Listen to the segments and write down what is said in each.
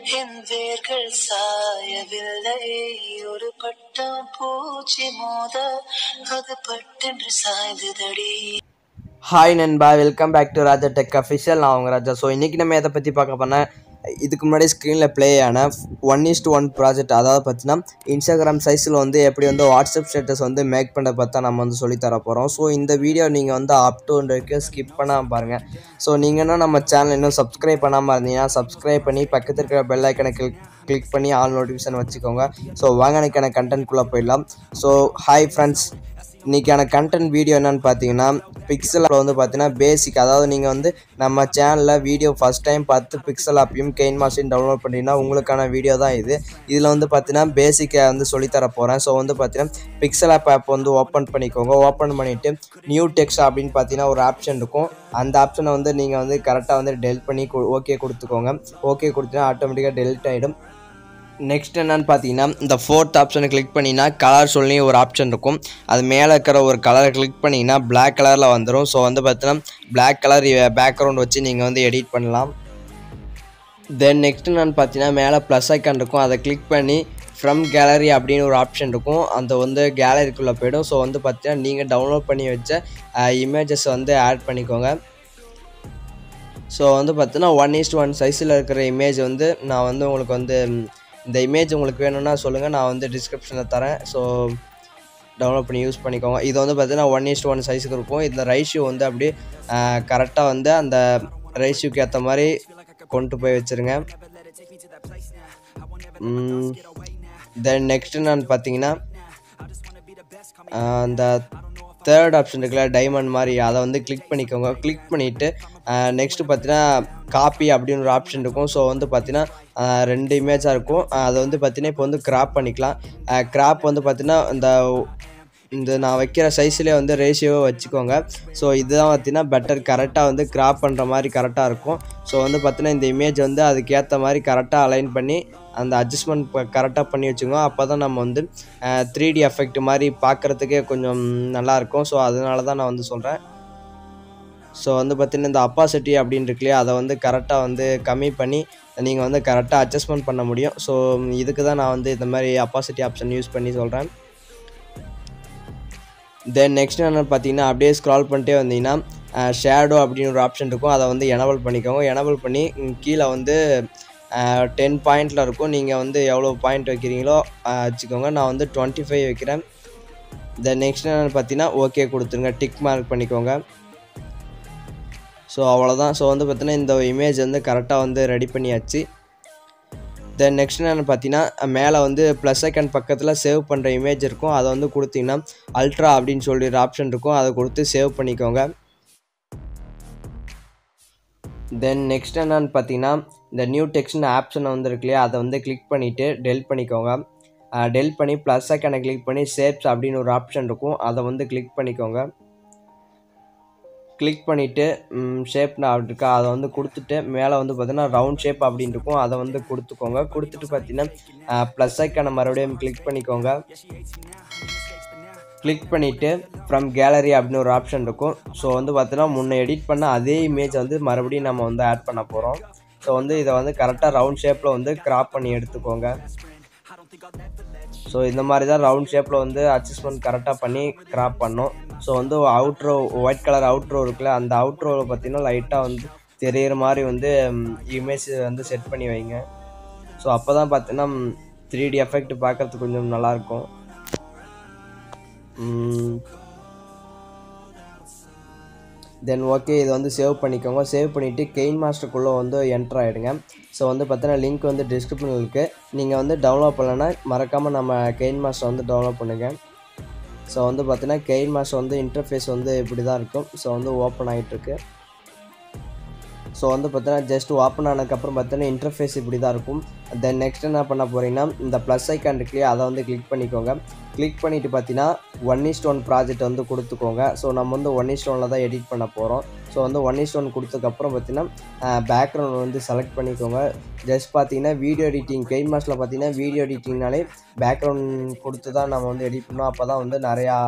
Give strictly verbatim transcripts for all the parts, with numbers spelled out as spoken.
என் வேர்கள் சாயவில்லை ஒரு பட்டம் பூச்சி மோத அது பட்டென்று சாய்ந்ததடி. ஹாய் நண்பா, welcome back to Raja tech official. நான் அவங்க ராஜா. ஸோ இன்றைக்கி நம்ம எதை பற்றி பார்க்க போனால், இதுக்கு முன்னாடி ஸ்க்ரீனில் ப்ளே ஆன one is to one project, அதாவது பார்த்தீங்கன்னா இன்ஸ்டாகிராம் சைஸில் வந்து எப்படி வந்து வாட்ஸ்அப் ஸ்டேட்டஸ் வந்து மேக் பண்ண பார்த்தா நம்ம வந்து சொல்லித்தர போகிறோம். ஸோ இந்த வீடியோ நீங்கள் வந்து அப் டு வரைக்கும் ஸ்கிப் பண்ணாமல் பாருங்கள். ஸோ நீங்கள் என்ன நம்ம சேனல் இன்னும் சப்ஸ்கிரைப் பண்ணாமல் இருந்தீங்கன்னா சப்ஸ்கிரைப் பண்ணி பக்கத்தில் இருக்கிற பெல் ஐக்கனை கிளிக் கிளிக் பண்ணி ஆல் நோட்டிஃபிகேஷன் வச்சுக்கோங்க. ஸோ வாங்க எனக்கான கண்டென்ட்குள்ளே போயிடலாம். ஸோ ஹாய் ஃப்ரெண்ட்ஸ், இன்றைக்கான கண்டென்ட் வீடியோ என்னென்னு பார்த்தீங்கன்னா, பிக்சலில் வந்து பார்த்தீங்கன்னா பேசிக், அதாவது நீங்கள் வந்து நம்ம சேனலில் வீடியோ ஃபஸ்ட் டைம் பார்த்து பிக்சல் ஆப்பையும் கெயின்மாஸ்டரையும் டவுன்லோட் பண்ணிங்கன்னா உங்களுக்கான வீடியோ தான் இது. இதில் வந்து பார்த்தீங்கன்னா பேசிக்கை வந்து சொல்லித்தர போகிறேன். ஸோ வந்து பார்த்தீங்கன்னா பிக்சல் ஆப் ஆப் வந்து ஓப்பன் பண்ணிக்கோங்க. ஓப்பன் பண்ணிவிட்டு நியூ டெக்ஸ்ட் அப்படின்னு பார்த்தீங்கன்னா ஒரு ஆப்ஷன் இருக்கும். அந்த ஆப்ஷனை வந்து நீங்கள் வந்து கரெக்டாக வந்து டெலிட் பண்ணி ஓகே கொடுத்துக்கோங்க. ஓகே கொடுத்தீங்கன்னா ஆட்டோமேட்டிக்காக டெலிட் ஆகிடும். நெக்ஸ்ட் என்னன்னு பார்த்தீங்கன்னா, இந்த ஃபோர்த் ஆப்ஷனை கிளிக் பண்ணிங்கன்னா கலர் சொல்லி ஒரு ஆப்ஷன் இருக்கும். அது மேலே இருக்கிற ஒரு கலரை கிளிக் பண்ணிங்கன்னா பிளாக் கலரில் வந்துடும். ஸோ வந்து பார்த்தீங்கன்னா பிளாக் கலர் பேக்ரவுண்ட் வச்சு நீங்கள் வந்து எடிட் பண்ணலாம். தென் நெக்ஸ்ட் என்னன்னு பார்த்தீங்கன்னா, மேலே ப்ளஸ் ஐக்கான் இருக்கும். அதை கிளிக் பண்ணி ஃப்ரம் கேலரி அப்படின்னு ஒரு ஆப்ஷன் இருக்கும். அந்த வந்து கேலரிக்குள்ளே போய்டும். ஸோ வந்து பார்த்தீங்கன்னா நீங்கள் டவுன்லோட் பண்ணி வச்ச இமேஜஸ் வந்து ஆட் பண்ணிக்கோங்க. ஸோ வந்து பார்த்தீங்கன்னா ஒன் இஸ்ட் ஒன் சைஸில் இருக்கிற இமேஜ் வந்து நான் வந்து உங்களுக்கு வந்து இந்த இமேஜ் உங்களுக்கு வேணும்னா சொல்லுங்கள், நான் வந்து டிஸ்கிரிப்ஷனில் தரேன். ஸோ டவுன்லோட் பண்ணி யூஸ் பண்ணிக்கோங்க. இது வந்து பார்த்தீங்கன்னா ஒன் இஸ்ட் ஒன் சைஸுக்கு இருக்கும். இந்த ரேஷியோ வந்து அப்படியே கரெக்டாக வந்து அந்த ரேஷியோக்கு ஏற்ற மாதிரி கொண்டு போய் வச்சுருங்க. தென் நெக்ஸ்ட் என்னன்னு பார்த்தீங்கன்னா, அந்த தேர்ட் ஆப்ஷன் இருக்குல்ல டைமண்ட் மாதிரி, அதை வந்து கிளிக் பண்ணிக்கோங்க. கிளிக் பண்ணிவிட்டு நெக்ஸ்ட்டு பார்த்தீங்கன்னா காப்பி அப்படின்னு ஒரு ஆப்ஷன் இருக்கும். ஸோ வந்து பார்த்தீங்கன்னா ரெண்டு இமேஜாக இருக்கும். அதை வந்து பார்த்தீங்கன்னா இப்போ வந்து கிராப் பண்ணிக்கலாம். கிராப் வந்து பார்த்தீங்கன்னா இந்த இந்த நான் வைக்கிற சைஸ்லேயே வந்து ரேஷியோவை வச்சுக்கோங்க. ஸோ இதுதான் பார்த்தீங்கன்னா பெட்டர், கரெக்டாக வந்து கிராப் பண்ணுற மாதிரி கரெக்டாக இருக்கும். ஸோ வந்து பார்த்தீங்கன்னா இந்த இமேஜ் வந்து அதுக்கேற்ற மாதிரி கரெக்டாக அலைன் பண்ணி அந்த அட்ஜஸ்ட்மெண்ட் கரெக்டாக பண்ணி வச்சுக்கோங்க. அப்போ தான் நம்ம வந்து த்ரீ டி எஃபெக்ட் மாதிரி பார்க்குறதுக்கே கொஞ்சம் நல்லாயிருக்கும். ஸோ அதனால தான் நான் வந்து சொல்கிறேன். ஸோ வந்து பார்த்தீங்கன்னா இந்த அப்பாசிட்டி அப்படின்னு இருக்கு இல்லையா, அதை வந்து கரெக்டாக வந்து கம்மி பண்ணி நீங்கள் வந்து கரெக்டாக அட்ஜஸ்ட்மெண்ட் பண்ண முடியும். ஸோ இதுக்கு தான் நான் வந்து இந்த மாதிரி அப்பாசிட்டி ஆப்ஷன் யூஸ் பண்ணி சொல்கிறேன். தென் நெக்ஸ்ட் என்னென்னு பார்த்தீங்கன்னா, அப்படியே ஸ்க்ரால் பண்ணிட்டே வந்தீங்கன்னா ஷேடோ அப்படின்னு ஒரு ஆப்ஷன் இருக்கும். அதை வந்து எனபிள் பண்ணிக்கோங்க. எனபிள் பண்ணி கீழே வந்து டென் பாயிண்டில் இருக்கும். நீங்கள் வந்து எவ்வளோ பாயிண்ட் வைக்கிறீங்களோ வச்சுக்கோங்க. நான் வந்து டுவெண்ட்டி ஃபைவ் வைக்கிறேன். தென் நெக்ஸ்ட் என்னென்னு பார்த்தீங்கன்னா ஓகே கொடுத்துருங்க. டிக் மார்க் பண்ணிக்கோங்க. ஸோ அவ்வளோதான். ஸோ வந்து பார்த்தீங்கன்னா இந்த இமேஜ் வந்து கரெக்டாக வந்து ரெடி பண்ணியாச்சு. தென் நெக்ஸ்ட் என்னென்னு பார்த்தீங்கன்னா, மேலே வந்து ப்ளஸ் ஐக்கான் பக்கத்தில் சேவ் பண்ணுற இமேஜ் இருக்கும். அதை வந்து கொடுத்தீங்கன்னா அல்ட்ரா அப்படின்னு சொல்லி ஒரு ஆப்ஷன் இருக்கும். அதை கொடுத்து சேவ் பண்ணிக்கோங்க. தென் நெக்ஸ்ட் என்னென்னு பார்த்தீங்கன்னா, இந்த நியூ டெக்ஸ்ட்னு ஆப்ஷனை வந்து இருக்கு இல்லையா, அதை வந்து கிளிக் பண்ணிவிட்டு டெலிட் பண்ணிக்கோங்க. டெலிட் பண்ணி ப்ளஸ் ஐக்கானை கிளிக் பண்ணி ஷேப்ஸ் அப்படின்னு ஒரு ஆப்ஷன் இருக்கும். அதை வந்து கிளிக் பண்ணிக்கோங்க. கிளிக் பண்ணிவிட்டு ஷேப்னு அப்படி இருக்கா, அதை வந்து கொடுத்துட்டு மேலே வந்து பார்த்தீங்கன்னா ரவுண்ட் ஷேப் அப்படின்னு இருக்கும். அதை வந்து கொடுத்துக்கோங்க. கொடுத்துட்டு பார்த்தீங்கன்னா ப்ளஸ் ஐக்கானை மறுபடியும் கிளிக் பண்ணிக்கோங்க. கிளிக் பண்ணிவிட்டு ஃப்ரம் கேலரி அப்படின்னு ஒரு ஆப்ஷன் இருக்கும். ஸோ வந்து பார்த்தீங்கன்னா முன்னே எடிட் பண்ண அதே இமேஜ் வந்து மறுபடியும் நம்ம வந்து ஆட் பண்ண போகிறோம். ஸோ வந்து இதை வந்து கரெக்டாக ரவுண்ட் ஷேப்பில் வந்து கிராப் பண்ணி எடுத்துக்கோங்க. ஸோ இந்த மாதிரி தான் ரவுண்ட் ஷேப்பில் வந்து அட்ஜஸ்ட்மெண்ட் கரெக்டாக பண்ணி கிராப் பண்ணோம். ஸோ வந்து அவுட்ரோ ஒயிட் கலர் அவுட்ரோ இருக்குல்ல, அந்த அவுட்ரோவில் பார்த்தீங்கன்னா லைட்டாக வந்து தெரிகிற மாதிரி வந்து இமேஜ் வந்து செட் பண்ணி வைங்க. ஸோ அப்போ தான் பார்த்தீங்கன்னா த்ரீ டி எஃபெக்ட் பார்க்குறதுக்கு கொஞ்சம் நல்லாயிருக்கும். தென் ஓகே, இதை வந்து சேவ் பண்ணிக்கோங்க. சேவ் பண்ணிவிட்டு கெயின்மாஸ்டருக்குள்ளே வந்து என்ட்ரு ஆகிடுங்க. ஸோ வந்து பார்த்தீங்கன்னா லிங்க் வந்து டிஸ்கிரிப்ஷனில் இருக்குது. நீங்கள் வந்து டவுன்லோட் பண்ணலைன்னா மறக்காமல் நம்ம கெயின்மாஸ்டர் வந்து டவுன்லோட் பண்ணுங்கள். ஸோ வந்து பார்த்தீங்கன்னா கெயின்மாஸ்டர் வந்து இன்டர்ஃபேஸ் வந்து இப்படி தான் இருக்கும். ஸோ வந்து ஓப்பன் ஆகிட்டுருக்கு. ஸோ வந்து பார்த்தீங்கன்னா ஜஸ்ட் ஓப்பன் ஆனதுக்கப்புறம் பார்த்தீங்கன்னா இன்டர்ஃபேஸ் இப்படி தான் இருக்கும். தென் நெக்ஸ்ட் என்ன பண்ண போகிறீங்கன்னா, இந்த ப்ளஸ் ஐக்கான் இருக்கு இல்லையா, அதை வந்து கிளிக் பண்ணிக்கோங்க. கிளிக் பண்ணிவிட்டு பார்த்தீங்கன்னா ஒன் இஸ்ட் ஒன் ப்ராஜெக்ட் வந்து கொடுத்துக்கோங்க. ஸோ நம்ம வந்து ஒன் இஸ்ட் ஒனில் தான் எடிட் பண்ண போகிறோம். ஸோ வந்து ஒன் இஸ்ட் ஒன் கொடுத்ததுக்கப்புறம் பார்த்தீங்கன்னா பேக்ரவுண்ட் வந்து செலக்ட் பண்ணிக்கோங்க. ஜஸ்ட் பார்த்தீங்கன்னா வீடியோ எடிட்டிங் கெயின்மாஸ்டரில் பார்த்தீங்கன்னா வீடியோ எடிட்டிங்னாலே பேக்ரவுண்ட் கொடுத்து தான் நம்ம வந்து எடிட் பண்ணோம். அப்போ தான் வந்து நிறையா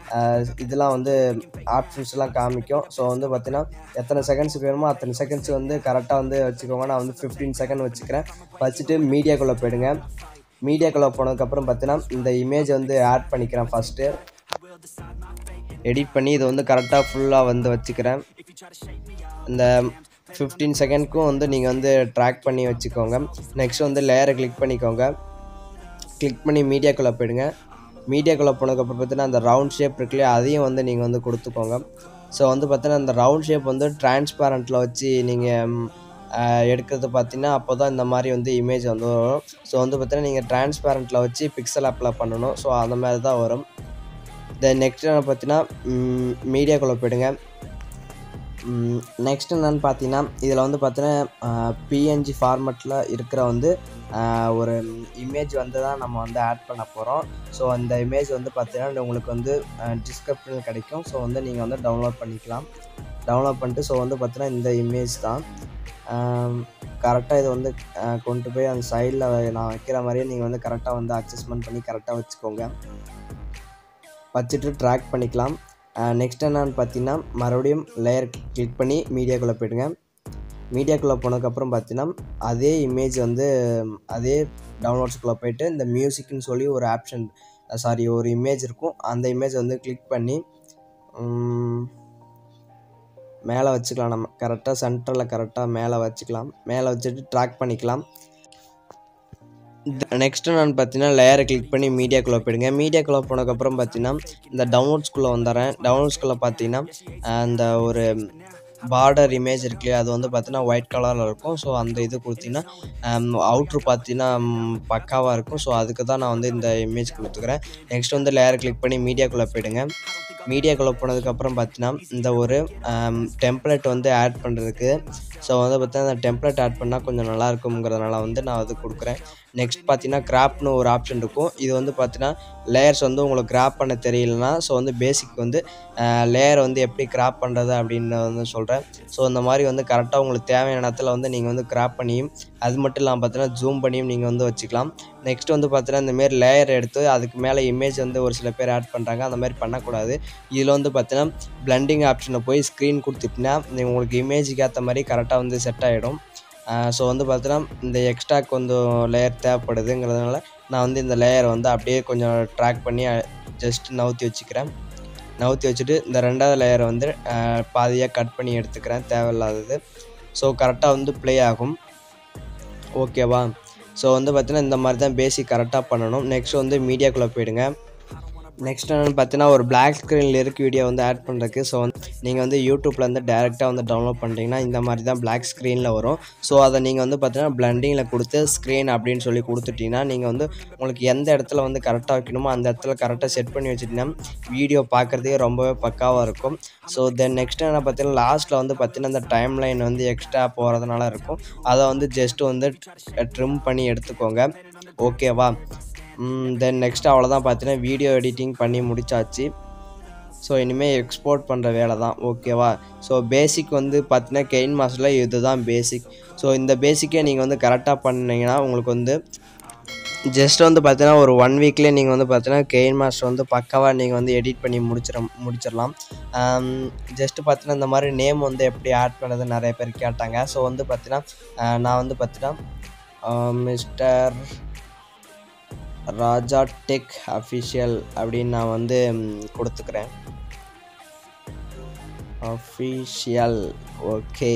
இதெல்லாம் வந்து ஆப்ஷன்ஸ்லாம் காமிக்கும். ஸோ வந்து பார்த்தீங்கன்னா எத்தனை செகண்ட்ஸுக்கு வேணுமோ அத்தனை செகண்ட்ஸ் வந்து கரெக்டாக வந்து வச்சுக்கோங்க. நான் வந்து ஃபிஃப்டீன் செகண்ட் வச்சுக்கிறேன். வச்சுட்டு மீடியாக்குள்ளே போயிடுங்க. மீடியாக்குள்ளே போனதுக்கப்புறம் பார்த்தீங்கன்னா இந்த இமேஜ் வந்து ஆட் பண்ணிக்கிறேன். ஃபஸ்ட்டு எடிட் பண்ணி இதை வந்து கரெக்டாக ஃபுல்லாக வந்து வச்சுக்கிறேன். இந்த ஃபிஃப்டீன் செகண்ட்க்கும் வந்து நீங்கள் வந்து ட்ராக் பண்ணி வச்சுக்கோங்க. நெக்ஸ்ட் வந்து லேயரை கிளிக் பண்ணிக்கோங்க. கிளிக் பண்ணி மீடியாக்குள்ளே போயிடுங்க. மீடியாக்குள்ளே போனதுக்கப்புறம் பார்த்தீங்கன்னா அந்த ரவுண்ட் ஷேப் இருக்குல்லையே அதையும் வந்து நீங்கள் வந்து கொடுத்துக்கோங்க. ஸோ வந்து பார்த்தீங்கன்னா அந்த ரவுண்ட் ஷேப் வந்து டிரான்ஸ்பேரண்ட்டில் வச்சு நீங்கள் எடுக்கிறது பார்த்தீங்கன்னா அப்போ தான் இந்த மாதிரி வந்து இமேஜ் வந்து வரும். ஸோ வந்து பார்த்தீங்கன்னா நீங்கள் டிரான்ஸ்பேரண்ட்டில் வச்சு பிக்சல் அப்ளை பண்ணணும். ஸோ அந்த மாதிரி தான் வரும். தென் நெக்ஸ்ட் என்ன பார்த்தீங்கன்னா மீடியாக்குள்ளே போயிடுங்க. நெக்ஸ்ட் என்னென்னு பார்த்தீங்கன்னா இதில் வந்து பார்த்தீங்கன்னா பிஎன்ஜி ஃபார்மேட்டில் இருக்கிற வந்து ஒரு இமேஜ் வந்து தான் நம்ம வந்து ஆட் பண்ண போகிறோம். ஸோ அந்த இமேஜ் வந்து பார்த்தீங்கன்னா உங்களுக்கு வந்து டிஸ்கிரிப்ஷனில் கிடைக்கும். ஸோ வந்து நீங்கள் வந்து டவுன்லோட் பண்ணிக்கலாம். டவுன்லோட் பண்ணிட்டு ஸோ வந்து பார்த்தீங்கன்னா இந்த இமேஜ் தான் கரெக்டாக இதை வந்து கொண்டு போய் அந்த சைடில் நான் வைக்கிற மாதிரியே நீங்கள் வந்து கரெக்டாக வந்து அட்ஜஸ்ட்மெண்ட் பண்ணி கரெக்டாக வச்சுக்கோங்க. வச்சுட்டு ட்ராக் பண்ணிக்கலாம். நெக்ஸ்ட் என்னன்னு பார்த்தீங்கன்னா மறுபடியும் லேயர் கிளிக் பண்ணி மீடியாக்குள்ளே போய்டுங்க. மீடியாக்குள்ளே போனதுக்கப்புறம் பார்த்தீங்கன்னா அதே இமேஜ் வந்து அதே டவுன்லோட்ஸ்குள்ளே போய்ட்டு இந்த மியூசிக்னு சொல்லி ஒரு ஆப்ஷன் சாரி ஒரு இமேஜ் இருக்கும். அந்த இமேஜ் வந்து கிளிக் பண்ணி மேலே வச்சுக்கலாம். நம்ம கரெக்டாக சென்டரில் கரெக்டாக மேலே வச்சுக்கலாம். மேலே வச்சுட்டு ட்ராக் பண்ணிக்கலாம். நெக்ஸ்ட் நான் பார்த்தீங்கன்னா லேயரை கிளிக் பண்ணி மீடியாக்குள்ளே போயிடுங்க. மீடியாக்குள்ளே போனதுக்கப்புறம் பார்த்தீங்கன்னா இந்த டவுன்லோட்ஸ்குள்ளே வந்துடுறேன். டவுன்லோட்ஸ்குள்ளே பார்த்தீங்கன்னா அந்த ஒரு பார்டர் இமேஜ் இருக்கு இல்லையா அது வந்து பார்த்தீங்கன்னா ஒயிட் கலரில் இருக்கும். ஸோ அந்த இது கொடுத்தீங்கன்னா அவுட்ரு பார்த்தீங்கன்னா பக்காவாக இருக்கும். ஸோ அதுக்கு தான் நான் வந்து இந்த இமேஜ் கொடுத்துக்கிறேன். நெக்ஸ்ட் வந்து லேயரை கிளிக் பண்ணி மீடியாக்குள்ளே போயிடுங்க. மீடியாக்குள்ளே போனதுக்கப்புறம் பார்த்தீங்கன்னா இந்த ஒரு டெம்ப்ளேட் வந்து ஆட் பண்ணுறதுக்கு ஸோ வந்து பார்த்தீங்கன்னா அந்த டெம்ப்ளேட் ஆட் பண்ணால் கொஞ்சம் நல்லாயிருக்குங்கிறதுனால வந்து நான் அது கொடுக்குறேன். நெக்ஸ்ட் பார்த்தீங்கன்னா கிராப்னு ஒரு ஆப்ஷன் இருக்கும். இது வந்து பார்த்தீங்கன்னா லேயர்ஸ் வந்து உங்களுக்கு கிராப் பண்ண தெரியலனா ஸோ வந்து பேசிக் வந்து லேயர் வந்து எப்படி கிராப் பண்ணுறது அப்படின்னு வந்து சொல்கிறேன். ஸோ இந்த மாதிரி வந்து கரெக்டாக உங்களுக்கு தேவையான இடத்துல வந்து நீங்கள் வந்து கிராப் பண்ணியும் அது மட்டும் இல்லாமல் பார்த்தீங்கன்னா ஜூம் பண்ணியும் நீங்கள் வந்து வச்சுக்கலாம். நெக்ஸ்ட் வந்து பார்த்தீங்கன்னா இந்தமாரி லேயர் எடுத்து அதுக்கு மேலே இமேஜ் வந்து ஒரு சில பேர் ஆட் பண்ணுறாங்க. அந்த மாதிரி பண்ணக்கூடாது. இதில் வந்து பார்த்தீங்கன்னா பிளண்டிங் ஆப்ஷனை போய் ஸ்க்ரீன் கொடுத்துட்டிங்கன்னா உங்களுக்கு இமேஜுக்கு ஏற்ற மாதிரி கரெக்டாக வந்து செட் ஆகிடும். ஸோ வந்து பார்த்தீங்கன்னா இந்த எக்ஸ்ட்ரா கொஞ்சம் லேயர் தேவைப்படுதுங்கிறதுனால நான் வந்து இந்த லேயரை வந்து அப்படியே கொஞ்சம் ட்ராக் பண்ணி ஜஸ்ட் நவுத்தி வச்சுக்கிறேன். நவுத்தி வச்சுட்டு இந்த ரெண்டாவது லேயரை வந்து பாதியாக கட் பண்ணி எடுத்துக்கிறேன் தேவையில்லாதது. ஸோ கரெக்டாக வந்து ப்ளே ஆகும். ஓகேவா? ஸோ வந்து பார்த்தீங்கன்னா இந்த மாதிரி தான் பேசிக் கரெக்டாக பண்ணணும். நெக்ஸ்ட் வந்து மீடியாக்குள்ளே போயிடுங்க. நெக்ஸ்ட் என்னென்னு பார்த்தீங்கன்னா ஒரு பிளாக் ஸ்க்ரீன் லிரிக் வீடியோ வந்து ஆட் பண்ணுறதுக்கு ஸோ வந்து நீங்கள் வந்து யூடியூப்லேருந்து டேரெக்டாக வந்து டவுன்லோட் பண்ணிட்டீங்கன்னா இந்த மாதிரி தான் பிளாக் ஸ்க்ரீனில் வரும். ஸோ அதை நீங்கள் வந்து பார்த்தீங்கன்னா பிளண்டிங்கில் கொடுத்து ஸ்க்ரீன் அப்படின்னு சொல்லி கொடுத்துட்டிங்கன்னா நீங்கள் வந்து உங்களுக்கு எந்த இடத்துல வந்து கரெக்டாக வைக்கணுமோ அந்த இடத்துல கரெக்டாக செட் பண்ணி வச்சுட்டிங்கன்னா வீடியோ பார்க்குறதுக்கே ரொம்பவே பக்காவாக இருக்கும். ஸோ தென் நெக்ஸ்ட் என்ன பார்த்தீங்கன்னா லாஸ்ட்டில் வந்து பார்த்தீங்கன்னா இந்த டைம் லைன் வந்து எக்ஸ்ட்ரா போகிறதுனால இருக்கும். அதை வந்து ஜஸ்ட்டு வந்து ட்ரிம் பண்ணி எடுத்துக்கோங்க. ஓகேவா? தென் நெக்ஸ்ட் அவ்வளோதான் பார்த்தீங்கன்னா வீடியோ எடிட்டிங் பண்ணி முடிச்சாச்சு. ஸோ இனிமேல் எக்ஸ்போர்ட் பண்ணுற வேலை தான். ஓகேவா? ஸோ பேசிக் வந்து பார்த்தீங்கன்னா கெயின் மாஸ்டரில் இது தான் பேசிக். ஸோ இந்த பேசிக்கே நீங்கள் வந்து கரெக்டாக பண்ணிங்கன்னா உங்களுக்கு வந்து ஜஸ்ட் வந்து பார்த்தீங்கன்னா ஒரு ஒன் வீக்லேயே நீங்கள் வந்து பார்த்தீங்கன்னா கெயின் மாஸ்டர் வந்து பக்காவாக நீங்கள் வந்து எடிட் பண்ணி முடிச்சிட முடிச்சிடலாம். ஜஸ்ட்டு பார்த்தீங்கன்னா இந்த மாதிரி நேம் வந்து எப்படி ஆட் பண்ணுறது நிறைய பேர் கேட்டாங்க. ஸோ வந்து பார்த்தீங்கன்னா நான் வந்து பார்த்தீங்கன்னா மிஸ்டர் ராஜா டெக் அஃபிஷியல் அப்படின்னு நான் வந்து கொடுத்துக்கிறேன். அஃபிஷியல் ஓகே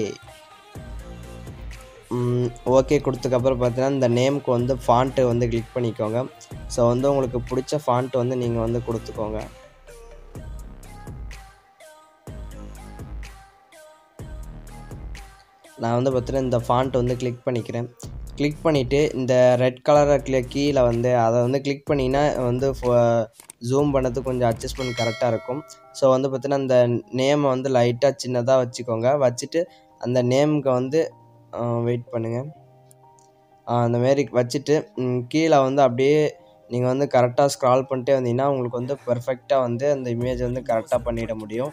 ஓகே கொடுத்ததுக்கப்புறம் பார்த்தீங்கன்னா இந்த நேமுக்கு வந்து ஃபாண்ட்டு வந்து கிளிக் பண்ணிக்கோங்க. ஸோ வந்து உங்களுக்கு பிடிச்ச ஃபாண்ட் வந்து நீங்கள் வந்து கொடுத்துக்கோங்க. நான் வந்து பார்த்தீங்கன்னா இந்த ஃபாண்ட் வந்து கிளிக் பண்ணிக்கிறேன். கிளிக் பண்ணிவிட்டு இந்த ரெட் கலரில் கீழே வந்து அதை வந்து கிளிக் பண்ணிங்கன்னா வந்து ஜூம் பண்ணது கொஞ்சம் அட்ஜஸ்ட்மெண்ட் கரெக்டாக இருக்கும். ஸோ வந்து பார்த்தீங்கன்னா இந்த நேமை வந்து லைட்டாக சின்னதாக வச்சுக்கோங்க. வச்சுட்டு அந்த நேமுக்கு வந்து வெயிட் பண்ணுங்கள். அந்தமாரி வச்சுட்டு கீழே வந்து அப்படியே நீங்கள் வந்து கரெக்டாக ஸ்க்ரால் பண்ணிட்டே வந்தீங்கன்னா உங்களுக்கு வந்து பெர்ஃபெக்டாக வந்து அந்த இமேஜ் வந்து கரெக்டாக பண்ணிட முடியும்.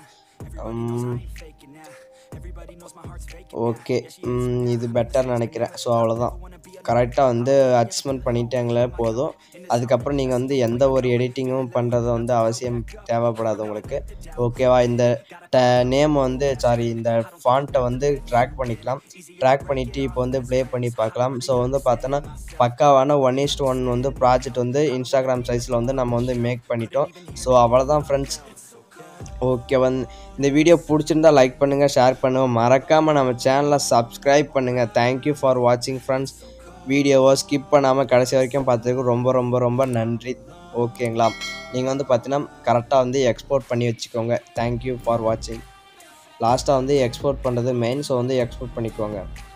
ஓகே இது பெட்டர் நினைக்கிறேன். ஸோ அவ்வளோதான். கரெக்டாக வந்து அட்ஜஸ்ட்மெண்ட் பண்ணிட்டாங்களே போதும். அதுக்கப்புறம் நீங்கள் வந்து எந்த ஒரு எடிட்டிங்கும் பண்ணுறது வந்து அவசியம் தேவைப்படாது உங்களுக்கு. ஓகேவா? இந்த ட நேம் வந்து சாரி இந்த ஃபாண்ட்டை வந்து ட்ராக் பண்ணிக்கலாம். ட்ராக் பண்ணிவிட்டு இப்போ வந்து ப்ளே பண்ணி பார்க்கலாம். ஸோ வந்து பார்த்தோன்னா பக்காவான ஒன் இஸ்ட் ஒன் வந்து ப்ராஜெக்ட் வந்து இன்ஸ்டாகிராம் சைஸில் வந்து நம்ம வந்து மேக் பண்ணிட்டோம். ஸோ அவ்வளோதான் ஃப்ரெண்ட்ஸ். ஓகே வந்து இந்த வீடியோ பிடிச்சிருந்தா லைக் பண்ணுங்கள், ஷேர் பண்ணுங்கள், மறக்காமல் நம்ம சேனலை சப்ஸ்கிரைப் பண்ணுங்கள். தேங்க்யூ ஃபார் வாட்சிங் ஃப்ரெண்ட்ஸ். வீடியோவை ஸ்கிப் பண்ணாமல் கடைசி வரைக்கும் பார்த்ததுக்கு ரொம்ப ரொம்ப ரொம்ப நன்றி. ஓகேங்களா? நீங்கள் வந்து பார்த்தீங்கன்னா கரெக்டாக வந்து எக்ஸ்போர்ட் பண்ணி வச்சுக்கோங்க. தேங்க்யூ ஃபார் வாட்சிங். லாஸ்ட்டாக வந்து எக்ஸ்போர்ட் பண்ணுறது மெயின். ஸோ வந்து எக்ஸ்போர்ட் பண்ணிக்கோங்க.